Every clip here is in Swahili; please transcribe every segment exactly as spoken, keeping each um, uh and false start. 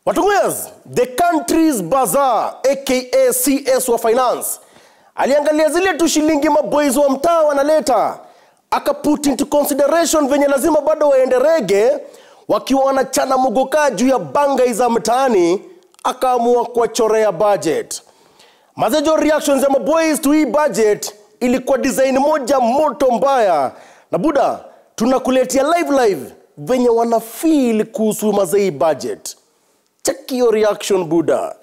Watunguyas, the country's bazaar, aka C S wa finance, aliangalia zile tu shilingi maboys wa mtaa wanaleta, aka put into consideration venye lazima bado waende rege, wakiwa wanachana mugoka juu ya banga za mtaani, akaamua kuwachorea budget. Mazejo reactions ya maboys to hii budget ilikuwa design moja moto mbaya. Na buda, tunakuletea live live venye wana feel kuhusu mazei budget. Check your reaction, Buddha.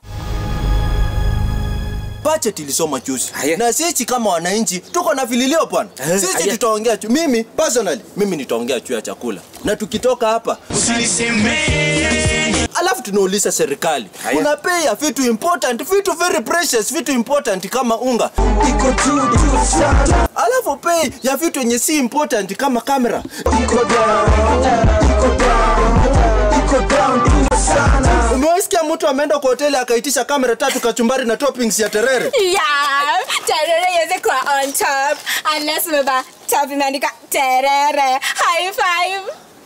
Budget ilisoma juzi. Na sisi kama wananchi tuko na vililio bwana. Sisi tutaongea tu. Mimi personally mimi nitaongea juu ya chakula. Na tukitoka hapa usinisemee. Alafu tunauliza serikali. Unapea vitu important, vitu very precious, vitu important kama unga. Iko tu sana. Alafu pay ya vitu yenye si important kama kamera. Iko down. Iko down. Iko down. Umewasikia mtu ameenda kwa hoteli akaitisha kamera tatu kachumbari na toppings ya terere? Yeah, terere yeze kwa on top. Unless meba top imeandika terere. High five.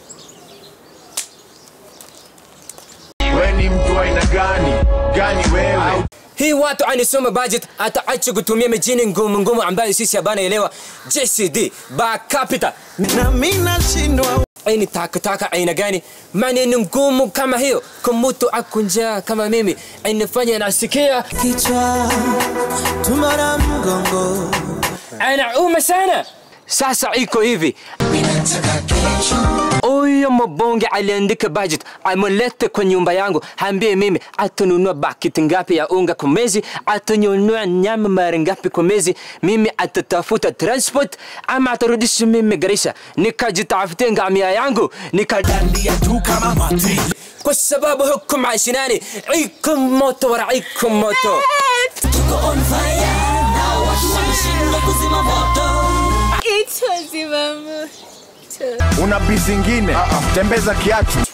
Wewe ni mtu aina gani? Gani wewe? Hii watu anisoma budget ataacha kutumia majini ngumu ngumu ambayo sisi habana elewa. J C D ba capita. Na mimi nashindwa. Aini taka taka aina gani? Maneno ngumu kama hiyo kumutu akunja kama mimi ainifanya nasikia kichwa tumara mgongo. Anauma sana. Sasa iko hivi. Oyo mbonge aliandika budget amelete kwa nyumba yangu, ambie mimi atanunua bakiti ngapi ya unga kwa mwezi, atanunua nyama mara ngapi kwa mwezi, mimi atatafuta transport ama atarudisha mimi Garissa, nikajitafutia ngamia yangu nikadandia tu kama mati, kwa sababu huku maishinani iko moto wala iko moto. Tuko on fire now, watu wanashindwa kuzima moto. It's zima moto. Una busy ngine, tembeza kiatu.